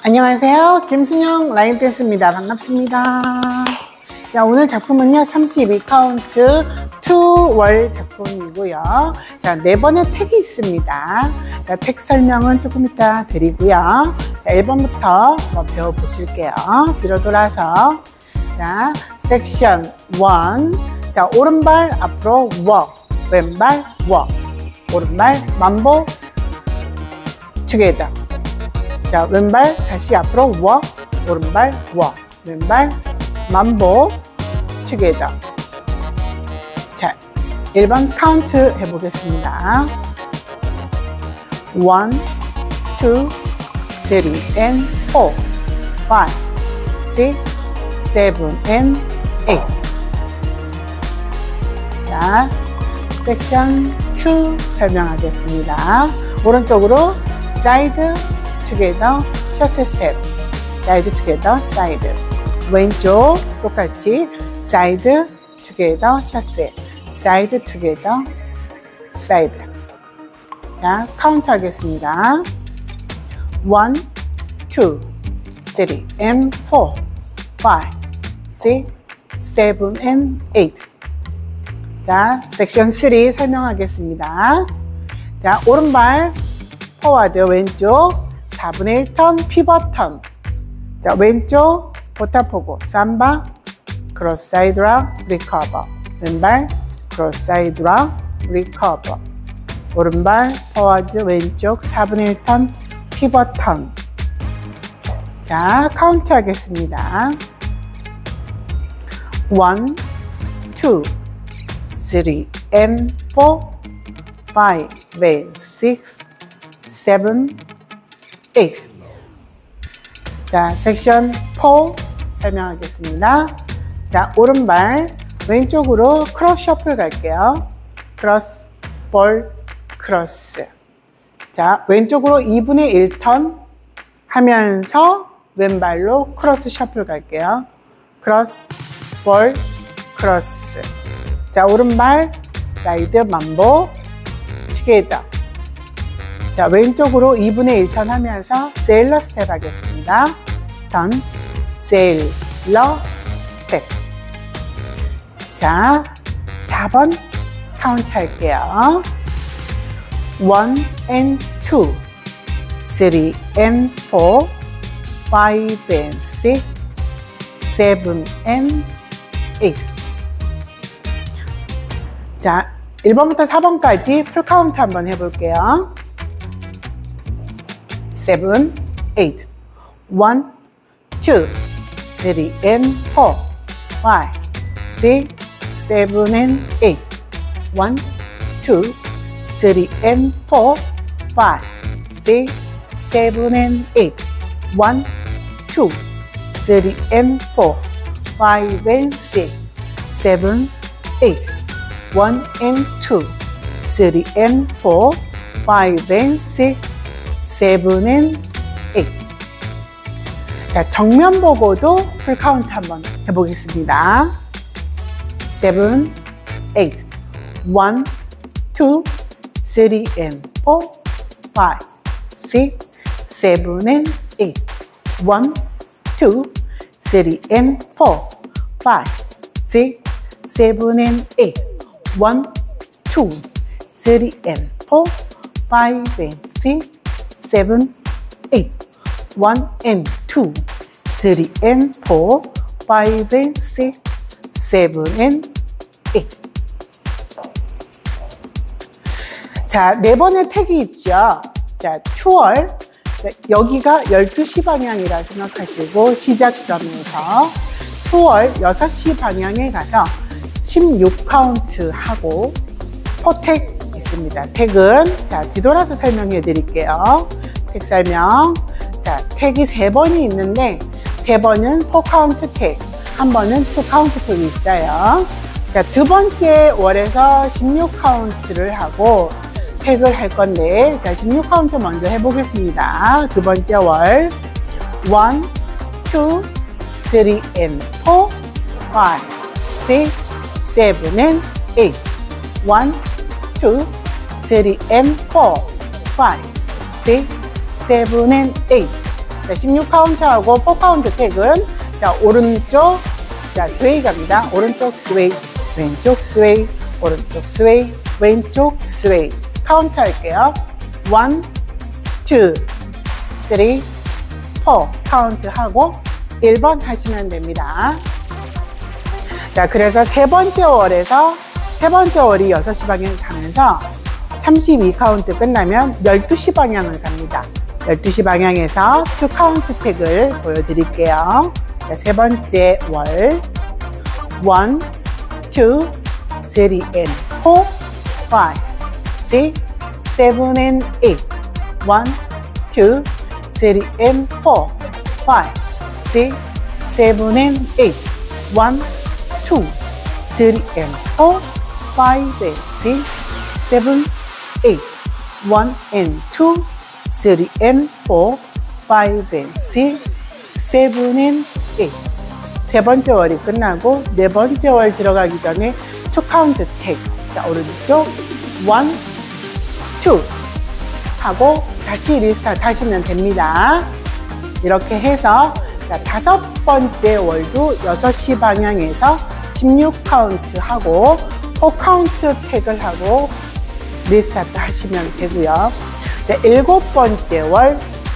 안녕하세요. 김순영 라인댄스입니다. 반갑습니다. 자, 오늘 작품은요, 32카운트 2월 작품이고요. 자, 4번의 택이 있습니다. 자, 택 설명은 조금 이따 드리고요. 자, 1번부터 한번 배워보실게요. 뒤로 돌아서. 자, 섹션 1. 자, 오른발 앞으로 walk, 왼발 walk. 오른발 만보 together. 자, 왼발 다시 앞으로 walk, 오른발 walk, 왼발 만보 together. 자, 1번 카운트 해보겠습니다. 1, 2, 3 and 4, 5, 6, 7 and 8. 자, 섹션 2 설명하겠습니다. 오른쪽으로 side together, chasse step. side together, side. 왼쪽 똑같이 side together, chasse. side together, side. 자, 카운트 하겠습니다. 1, 2, 3 and 4, 5, 6, 7 and 8. 자, 섹션 3 설명하겠습니다. 자, 오른발 포워드, 왼쪽 4분의 1 턴, 피벗 턴. 자, 왼쪽 보타포고, 삼바, 크로스 사이드랑 리커버. 왼발 크로스 사이드랑 리커버. 오른발 포워드, 왼쪽 4분의 1 턴, 피벗 턴. 자, 카운트 하겠습니다. 1, 2, 3 and 4, 5 and 6, 7, 8. 자, 섹션 4 설명하겠습니다. 자, 오른발 왼쪽으로 크로스 셔플 갈게요. 크로스, 볼, 크로스. 자, 왼쪽으로 2분의 1 턴 하면서 왼발로 크로스 셔플 갈게요. 크로스, 볼, 크로스. 자, 오른발 사이드 만보 together. 자, 왼쪽으로 2분의 1 턴 하면서 세일러 스텝 하겠습니다. 턴, 세일러 스텝. 자, 4번 카운트 할게요. 1 and 2, 3 and 4, 5 and 6, 7 and 8. 자, 1번부터 4번까지 풀 카운트 한번 해볼게요. 7, 8. 1, 2, 3 and 4, 5, 6, 7 and 8. 1, 2, 3 and 4, 5, 6, 7 and 8. 1, 2, 3 and 4, 5 and 6, 7, 8. 1 and 2, 3 and 4, 5 and 6, 7 and 8. 자, 정면 보고도 풀 카운트 한번 해보겠습니다. 7, 8. 1, 2, 3 and 4, 5, 6, 7 and 8. 1, 2, 3 and 4, 5, 6, 7 and 8. 1, 2, 3 and 4, 5 and 6, 7, 8. 1 and 2, 3 and 4, 5 and 6, 7 and 8. 자, 4번의 택이 있죠. 자, 2월. 여기가 12시 방향이라 생각하시고 시작점에서 2월 6시 방향에 가서 16카운트 하고 포택 있습니다. 택은 자, 뒤돌아서 설명해 드릴게요. 택 설명. 자, 택이 3번이 있는데 3번은 4카운트 택, 1번은 2카운트 택이 있어요. 자, 두 번째 월에서 16카운트를 하고 택을 할 건데, 자, 16카운트 먼저 해보겠습니다. 두 번째 월. 1, 2, 3 and 4, 5, 6, 7 and 8. 1, 2, 3 and 4, 5, 6, 7 and 8. 자, 16카운트하고 4카운트 택은 자, 오른쪽 자, 스웨이 갑니다. 오른쪽 스웨이, 왼쪽 스웨이, 오른쪽 스웨이, 왼쪽 스웨이. 카운트 할게요. 1, 2, 3, 4 카운트 하고 1번 하시면 됩니다. 자, 그래서 세 번째 월에서 세 번째 월이 6시 방향 가면서 32카운트 끝나면 12시 방향을 갑니다. 12시 방향에서 2카운트 택을 보여드릴게요. 자, 세 번째 월 1, 2, 3 and 4, 5, 6, 7 and 8 1, 2, 3 and 4, 5, 6, 7 and 8 1, 2, 3 and 4, 5 and 6, 7, 8 1 and 2, 3 and 4, 5 and 6, 7 and 8 세 번째 월이 끝나고 네 번째 월 들어가기 전에 2카운트 택. 자, 오른쪽 1, 2 하고 다시 리스타트 하시면 됩니다. 이렇게 해서 자, 다섯 번째 월도 6시 방향에서 16카운트 하고 4카운트 택을 하고 리스타트 하시면 되고요. 자, 일곱 번째 월은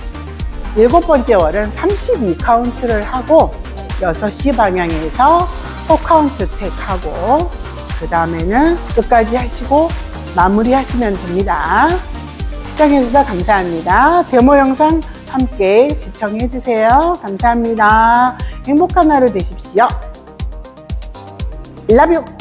32카운트를 하고 6시 방향에서 4카운트 택 하고 그 다음에는 끝까지 하시고 마무리 하시면 됩니다. 시청해주셔서 감사합니다. 데모 영상 함께 시청해주세요. 감사합니다. 행복한 하루 되십시오. Love you.